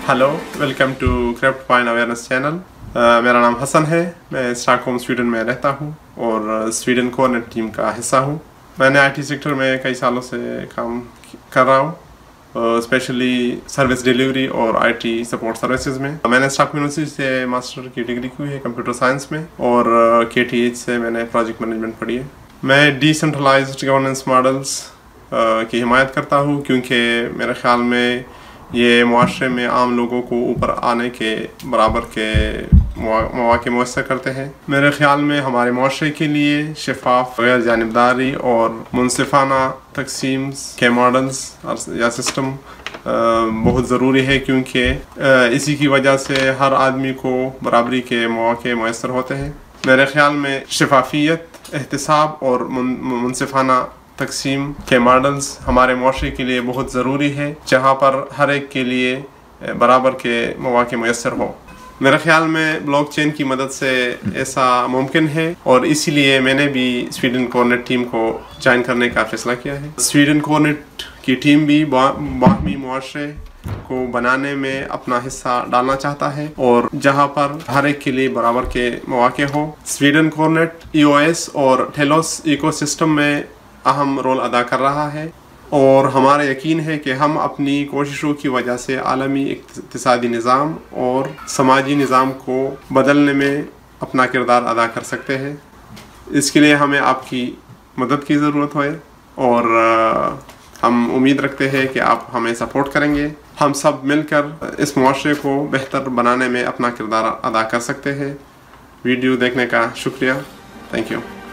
Hello, welcome to crypto coin awareness channel. मेरा नाम हसन है। मैं स्टॉकहोम स्वीडन में रहता हूँ और स्वीडन कोऑर्डिनेट टीम का हिस्सा हूँ। मैंने आईटी सेक्टर में कई सालों से काम कर रहा हूँ, स्पेशली सर्विस डिलीवरी और आईटी सपोर्ट सर्विसेज में। मैंने स्टॉकहोम यूनिवर्सिटी से मास्टर की डिग्री की है कंप्यूटर साइंस में और KTH से मैंने प्रोजेक्ट मैनेजमेंट पढ़ी है। मैं डिसेंट्रलाइज्ड गवर्नेंस मॉडल्स की हिमायत करता हूँ क्योंकि मेरे ख्याल में ये मुआशरे में आम लोगों को ऊपर आने के बराबर के मौके मुयस्सर करते हैं। मेरे ख्याल में हमारे मुआशरे के लिए शफाफ, गैर जानिबदारी और मुनसिफाना तकसीम के मॉडल्स या सिस्टम बहुत ज़रूरी है, क्योंकि इसी की वजह से हर आदमी को बराबरी के मौके मुयस्सर होते हैं। मेरे ख्याल में शफाफियत, एहतिसाब और मुनसिफाना तकसीम के मॉडल्स हमारे मुआशरे के लिए बहुत ज़रूरी है, जहाँ पर हर एक के लिए बराबर के मौके मुयस्सर हो। मेरे ख्याल में ब्लॉकचेन की मदद से ऐसा मुमकिन है और इसीलिए मैंने भी स्वीडन कोऑर्डिनेट टीम को ज्वाइन करने का फैसला किया है। स्वीडन कोऑर्डिनेट की टीम भी बाहमी मुआशरे को बनाने में अपना हिस्सा डालना चाहता है और जहां पर हर एक के लिए बराबर के मौके हो। स्वीडन कोऑर्डिनेट EOS और टेलोस इकोसिस्टम में अहम रोल अदा कर रहा है और हमारा यकीन है कि हम अपनी कोशिशों की वजह से आलमी इक़्तिसादी निज़ाम और समाजी निज़ाम को बदलने में अपना किरदार अदा कर सकते हैं। इसके लिए हमें आपकी मदद की ज़रूरत है और हम उम्मीद रखते हैं कि आप हमें सपोर्ट करेंगे। हम सब मिलकर इस मुआशरे को बेहतर बनाने में अपना किरदार अदा कर सकते हैं। वीडियो देखने का शुक्रिया। Thank you.